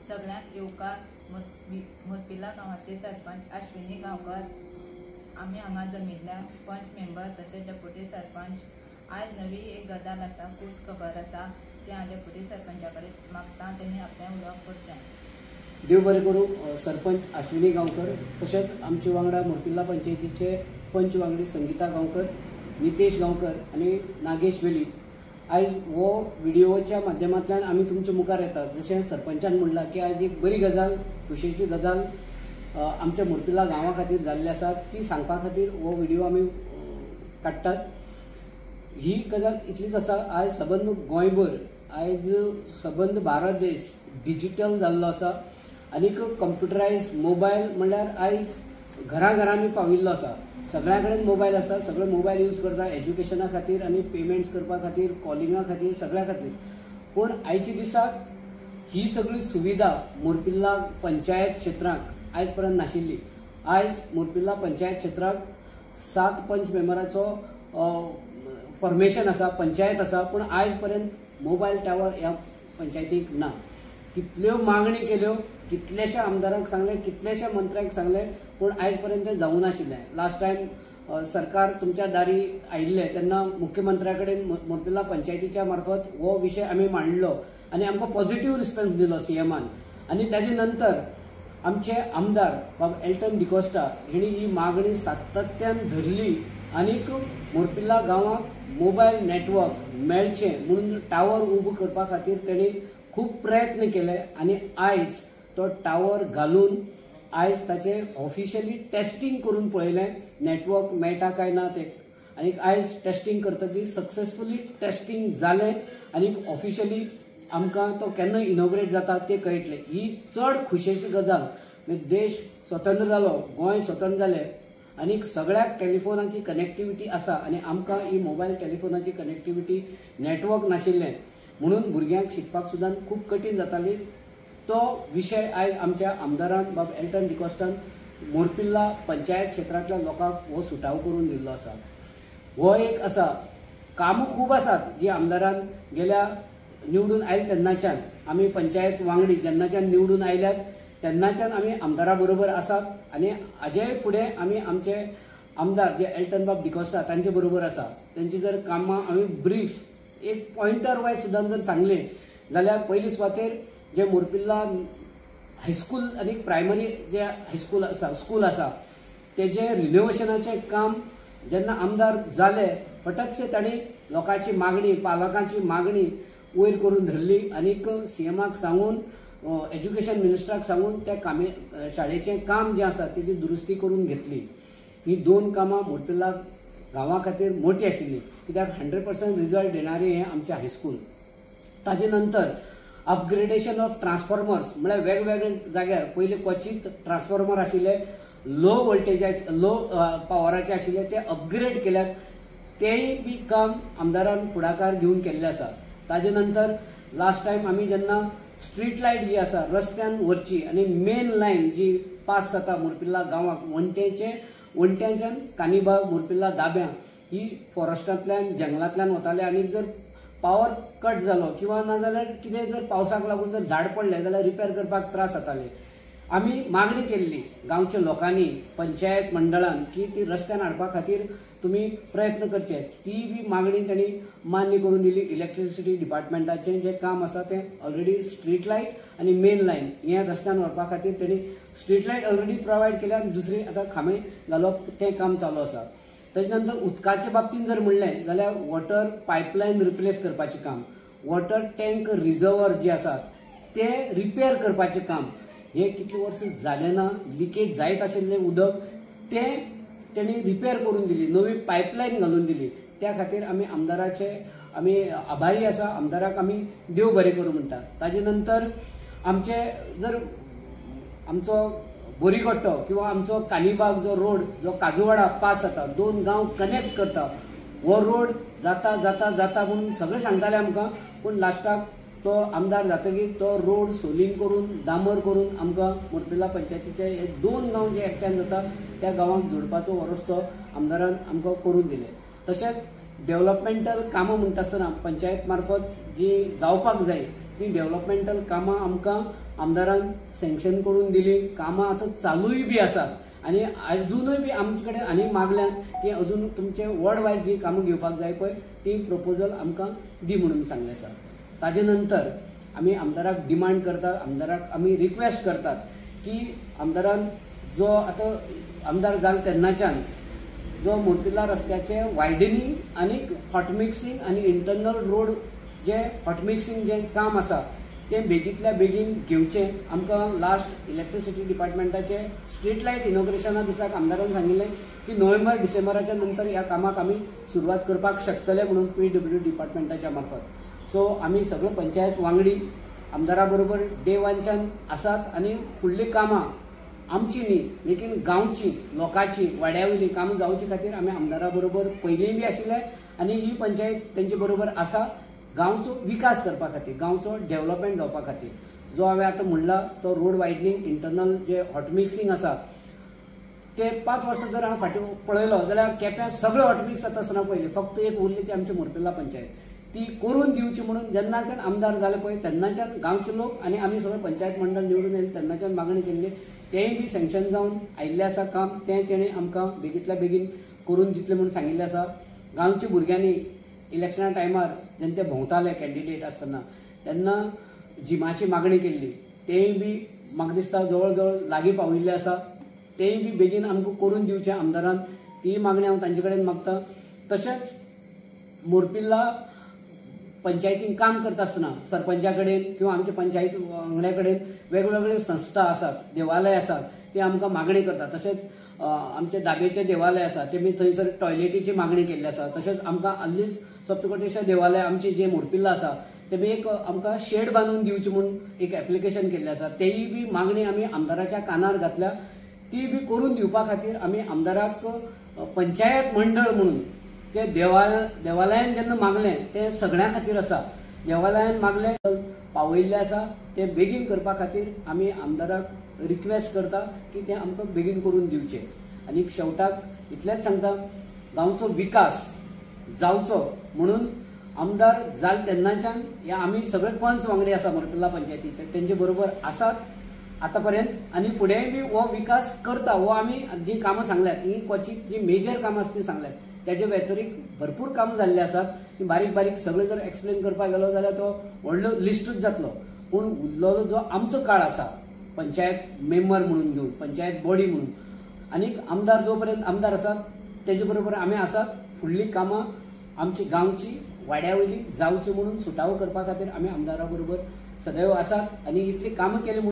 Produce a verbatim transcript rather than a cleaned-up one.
सगळ्यांक येवकार मोरपिल्ला गांवाचे सरपंच अश्विनी गांवकर आमी हांगा जमिल्ल्या पंच मेंबर तशेंच डेप्युटी सरपंच आयज नवी एक गजाल आसा खूब खबर आसा ती हांव डेप्युटी सरपंचा कडेन मागता तेणी आपलें उलोवप करचें। देव बरें करूं। सरपंच अश्विनी गांवकर तशेंच आमचे वांगडा मोरपिल्ला पंचायतीचे पंच वांगडी संगीता गांवकर, नितेश गांवकर आनी नागेश वेली आयज हो व्हिडिओच्या माध्यमांतल्यान आमी तुमच्या मुखार येतात। जशें सरपंचान म्हणलां की आयज एक बरी गजाल खुशेची गजाल आमच्या मोरपिल्ला गांवा खातीर जाल्ली आसा ती सांगपा खातीर हो व्हिडिओ आमी काडटात। ही गजाल इतलीच आसा, आयज सबंद गोंयभर आयज सबंद भारत देश डिजिटल जाल्लो आसा आनीक कंप्युटरायज मोबायल म्हणल्यार आयज घरा घरांनी पाविल्लो आसा। सगळ्यां कडेन मोबायल आसा, सगळे मोबायल यूज करता एज्युकेशना खातीर आनी पेमेंट्स करपा खातीर, कॉलिंगा खातीर, सगळ्या खातीर। पूण आयच्या दिसाक ही सगळी सुविधा मोरपिल्ला पंचायत क्षेत्रांत आयज पर्यंत नाशिल्ली। आयज मोरपिल्ला पंचायत क्षेत्रांत सात पंच मेंबराचो फॉर्मेशन आसा, पंचायत आसा, पूण आयज पर्यंत मोबायल टावर ह्या पंचायतीक ना। कितल्यो मागणी केल्यो, कितलेशा आमदारांक सांगले, कितलेशा मंत्र्यांक सांगले, पूण आयज पर्यंत तें जावूं नाशिल्लें। लास्ट टायम सरकार तुमच्या दारी आयिल्ले तेन्ना मुख्यमंत्र्या कडेन मोरपिल्ला पंचायतीच्या मार्फत हो विशय आमी मांडलो आनी आमकां पॉझिटिव्ह रिस्पॉन्स दिलो सीएमान। आनी ताजे नंतर आमचे आमदार बाब एल्टन डिकोस्टा हेणी ही मागणी सातत्यान धरली आनीक मोरपिल्ला गांवांत मोबायल नेटवर्क मेळचें म्हणून टावर उबो करपा खातीर तेणी खूब प्रयत्न केले आनी आयज तो टावर घालून आयज ताचे ऑफिशियली टेस्टिंग करून पळयलें नेटवर्क मेळटा काय ना तें। आनी आयज टेस्टिंग करतकीर सक्सेसफुली टेस्टिंग जालें आनी ऑफिशियली आमकां तो केन्ना इनॉग्रेट जाता तें कळटलें। ही चड खुशेची गजाल। देश स्वतंत्र जालो, गोंय स्वतंत्र जालें आनीक सगळ्याक टेलिफोनाची कनेक्टिविटी आसा आनी आमकां ही मोबायल टेलिफोनाची कनेक्टिविटी नेटवर्क नाशिल्लें म्हणून भुरग्यांक शिकपाक सुद्दां खूब कठीण जाताली। तो विशय आयज आमच्या आमदारान बाब एल्टन डिकोस्टान मोरपिल्ला पंचायत क्षेत्रांतल्या लोकांक हो सुटाव करून दिल्लो आसा। हो एक आसा, कामां खूब आसात जी आमदारान गेल्या निवडून आयले तेन्नाच्यान आमी पंचायत वांगडी जेन्नाच्यान निवडून आयल्यात तेन्नाच्यान आमी आमदारा बरोबर आसात आनी हाजेय फुडें आमी आमचे आमदार जे एल्टन बाब डिकोस्टा तांचे बरोबर आसा। तांची जर कामां आमी ब्रीफ एक पॉइंटर वायज सुद्दां जर सांगलें जाल्यार पयली सुवातेर जे मोरपिल्ला हायस्कूल आनी प्रायमरी जे हायस्कूल आसा स्कूल आसा तेजे रिनोवेशनाचें काम जेन्ना आमदार जाले फटकशे तांणी लोकांची मागणी, पालकांची मागणी वयर करून धरली आनीक सीएमाक सांगून एज्युकेशन मिनिस्टराक सांगून त्या कामे शाळेचें काम जें आसा तेजी दुरुस्ती करून घेतली। ही दोन कामां मोरपिल्ला गांवा खातीर मोठी आशिल्ली कित्याक हंड्रेड पर्संट रिजल्ट देणारी हें आमचें हायस्कूल। ताजे नंतर अपग्रेडेशन ऑफ ट्रान्सफॉर्मर्स म्हळ्यार वेगवेगळे जाग्यार पयलीं क्वचित ट्रान्सफॉर्मर आशिल्ले लो वोल्टेजाचे लो पावराचे आशिल्ले ते अपग्रेड केल्यात। तेय बी काम आमदारान फुडाकार घेवन केल्लें आसा। ताजे नंतर लास्ट टायम आमी जेन्ना स्ट्रीट लायट जी आसा रस्त्यान वरची आनी मेन लायन जी पास जाता मोरपिल्ला गांवाक वणटेचे वणट्याच्यान कानिबाग मोरपिल्ला दाब्यां ही फॉरेस्टांतल्यान जंगलांतल्यान वताले आनी जर पावर कट जालो किंवा नाजाल्यार कितें जर पावसाक लागून जर झाड पडलें जाल्यार रिपेर करपाक त्रास जाताले। आमी मागणी केल्ली गांवच्या लोकांनी पंचायत मंडळान की ती रस्त्यान हाडपा खातीर तुमी प्रयत्न करचे। ती बी मागणी तांणी मान्य करून दिली। इलेक्ट्रिसिटी डिपार्टमेंटाचें जें काम आसा तें ऑलरेडी स्ट्रीट लायट आनी मेन लायन हें रस्त्यान व्हरपा खातीर तांणी स्ट्रीट लायट ऑलरेडी प्रोवायड केल्या आनी दुसरी आतां खांबे घालप तें काम चालू आसा। ताजे नंतर उदकाच्या बाबतींत जर म्हणलें जाल्यार वॉटर पायपलायन रिप्लेस करपाचें काम, वॉटर टँक रिजर्वर जे आसात ते रिपेर करपाचें काम हें कितले वर्स जालें ना। लिकेज जायत आशिल्लें उदक तें तेणी रिपेर करून दिली, नवी पायपलायन घालून दिली। त्या खातीर आमी आमदाराचे आमी आभारी आसा। आमदाराक आमी देव बरें करूं म्हणटा। ताजे नंतर आमचे जर आमचो बोरीगट्टो किंवा आमचो कानिबाग जो रोड जो काजूवाडा पास जाता दोन गांव कनेक्ट करता हो रोड जाता जाता जाता म्हणून सगळे सांगताले आमकां, पूण लास्टाक तो आमदार जातकीर तो रोड सोलींग करून डांबर करून आमकां मोरपिल्ला पंचायतीचे हे दोन गांव जे एकट्यान जाता त्या गांवांक जोडपाचो हो रस्तो आमदारान आमकां करून दिले। तशेंच डेव्हलपमेंटल कामां म्हणटा आसतना पंचायत मार्फत जी जावपाक जाय ती डेव्हलपमेंटल कामां आमकां आमदारान सँक्शन करून दिली. कामां आतां चालूय बी आसात आनी अजूनय बी आमचे कडेन आनी मागल्यात की अजून तुमचे वर्ड वायज जी कामां घेवपाक जाय पळय ती प्रपोजल आमकां दी म्हणून सांगले आसा. ताजे नंतर आमी आमदाराक डिमांड करतात, आमदाराक आमी रिक्वेस्ट करतात की आमदारान जो आतां आमदार जालो तेन्नाच्यान जो मोरपिल्ला रस्त्याचे वायडनिंग आनी हॉट मिक्सिंग आनी इंटरनल रोड जे हॉट मिक्सिंग जे काम आसा ते बेगींतल्या बेगीन घेवचें. आमकां लास्ट इलेक्ट्रिसिटी डिपार्टमेंटाचे स्ट्रीट लायट इनॉग्रेशना दिसाक आमदारान सांगिल्लें की नोव्हेंबर डिसेंबराच्या नंतर ह्या कामाक आमी सुरवात करपाक शकतले म्हणून पी डब्ल्यू डिपार्टमेंटाच्या मार्फत. सो आमी सगळे पंचायत वांगडी आमदारा बरोबर डे वानच्यान आसात आनी फुडलीं कामां आमची न्ही लेकीन गांवची लोकांची वाड्यावयली कामां जावचे खातीर आमी आमदारा बरोबर पयलींय बी आशिल्ले आनी ही पंचायत तेंचे बरोबर आसा गांवचो विकास करपा खातीर, गांवचो डेव्हलपमेंट जावपा खातीर. जो हांवें आतां म्हणला तो रोड वायडनींग इंटरनल जे हॉट मिक्सिंग आसा ते पांच वर्सां जर हांवें फाटीं पळयलो जाल्यार केप्यां सगळें हॉट मिक्स जाता आसतना पयली फक्त एक उरली ती आमची मोरपिल्ला पंचायत. ती करून दिवची म्हणून जेन्नाच्यान आमदार जाले पळय तेन्नाच्यान गांवचे लोक आनी आमी सगळे पंचायत मंडळ निवडून येयले तेन्नाच्यान मागणी केल्ली. तेंय बी सँक्शन जावन आयिल्लें आसा काम. तें तेणें आमकां बेगींतल्या बेगीन करून दितलें म्हणून सांगिल्लें आसा. गांवच्या भुरग्यांनी इलेक्शना टायमार जेन्ना ते भोंवताले कॅन्डिडेट आसतना तेन्ना जिमाची मागणी केल्ली. तेंय बी म्हाका दिसता जवळ जवळ लागीं पाविल्लें आसा. तेंय बी बेगीन आमकां करून दिवचें आमदारान. ती मागणी हांव तांचे कडेन मागतां. तशेंच मोरपिल्ला पंचायतीन काम करता आसतना सरपंचा कडेन किंवा आमच्या पंचायत वांगड्या कडेन वेगवेगळे संस्था आसात, देवालय आसात, ते आमकां मागणी करतात. तशेंच आमचे दाबेचे देवालय आसा ते बी थंयसर टॉयलेटीची मागणी केल्ली आसा. तशेंच आमकां हाल्लीच सप्तकोटेश्वर देवालय आमचे जे मोरपिल्ला आसा ते बी एक आमकां शेड बांदून दिवचे म्हणून एक एप्लिकेशन केल्लें आसा. तेयी बी मागणी आमी आमदाराच्या कानार घातल्या. ती बी करून दिवपा खातीर आमी आमदाराक पंचायत मंडळ म्हणून ते देवाल देवालयान जेन्ना मागलें तें सगळ्यां खातीर आसा. देवालयान मागलें पावयल्लें आसा तें बेगीन करपा खातीर आमी आमदाराक रिक्वेस्ट करता की तें आमकां बेगीन करून दिवचें. आनी शेवटाक इतलेंच सांगता गांवचो विकास जावचो म्हणून आमदार जाले तेन्नाच्यान हे आमी सगळे पंच वांगडी आसा मोरपिल्ला पंचायतीचे तेंचे बरोबर आसात आतां पर्यंत आनी फुडेंय बी हो विकास करता. हो आमी जी कामां सांगल्यात ही क्वचित जी मेजर कामां आसा ती सांगल्यात. त्याचे व्यतिरिक्त भरपूर काम जाल्ले आसात. ती बारीक बारीक सगळे जर एक्सप्लेन करपाक गेलो जाल्यार तो व्हडलो लिस्टूच जातलो. पूण उरलेलो जो आमचो काळ आसा पंचायत मेंबर म्हणून घेवन पंचायत बॉडी म्हणून आनीक आमदार जो पर्यंत आमदार आसात तेजे बरोबर आमी आसात. फुडलीं कामां आमची गांवची वाड्या वयली जावची म्हणून सुटावो करपा खातीर आमी आमदारा बरोबर सदैव आसात. आनी इतली कामां केली